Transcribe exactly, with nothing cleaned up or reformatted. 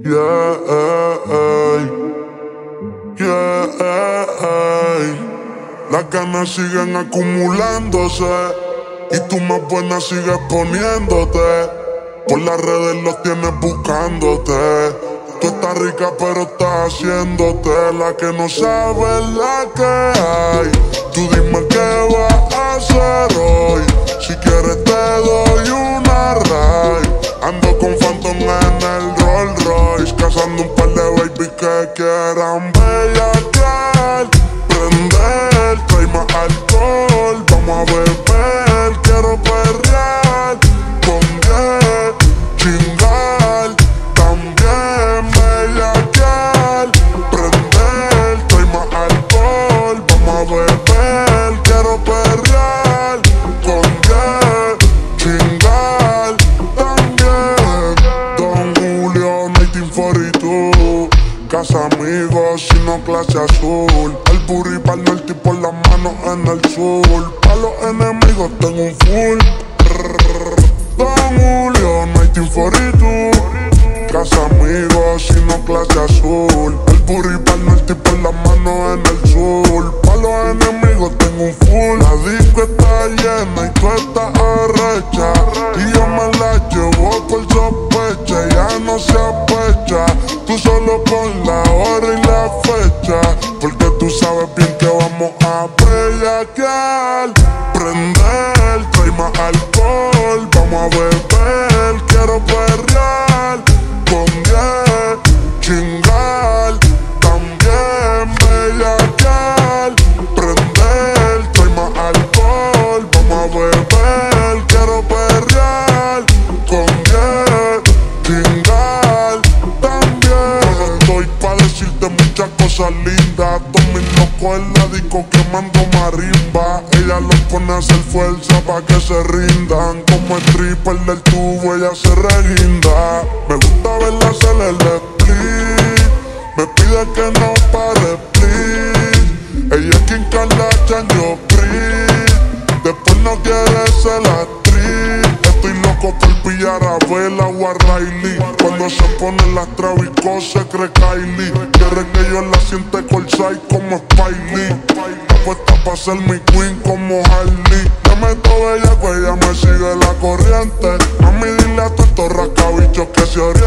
Yeah, yeah, las ganas siguen acumulándose y tú más buena sigues poniéndote. Por las redes los tienes buscándote. Tú estás rica pero estás haciéndote la que no sabe la que hay. Tú dime qué vas a hacer hoy. Si quieres te doy una ride. Ando con Phantom en el Rolls Royce, cazando un par de baby que quieran bellaquear. Prender, trae más alcohol, vamos a beber, quiero perrear. Con diez, chingar, también bellaquear. Prender, trae más alcohol, vamos a beber, quiero perrear. Con diez, chingar, también. Don Julio, nineteen forty-two. Casa amigos, sino clase azul. El burri pa'l norte y por las manos en el sur. Pa' los enemigos tengo un full. Don Julio, nineteen forty-two. Casa amigos, sino clase azul. El burri pa'l norte y por las manos en el sur. Pa' los enemigos tengo un full. La disco está llena y tú estás arrecha. Y yo me la llevo por sospecha. Ya no se apecha. Tú solo pon la hora y la fecha, porque tú sabes bien que vamos a bellaquear. Prender, trae más alcohol, vamos a beber, quiero perrear. Con diez, chingar, también bellaquear. Prender, trae más alcohol, vamos a beber, quiero perrear. Con diez, chingar, también. Estoy pa' decirte muchas cosas lindas. Todos mis locos en la disco quemando marimba. Ella los pone a hacer fuerza pa' que se rindan. Como stripper del tubo ella se reguinda. Me gusta verla hacer el split. Me pide que no pare, please. Ella es Kim Kardashian, yo Chris. Después no quiere ser actriz. Estoy loco por pillar a Bella o a Riley. Cuando se pone las Travis se cree Kylie. Quiere que yo la siente courtside como Spike Lee. Apuesta pa' ser mi queen como Harley. Le meto bella que ella me sigue la corriente. Mami dile a todos estos rascabichos que se orienten.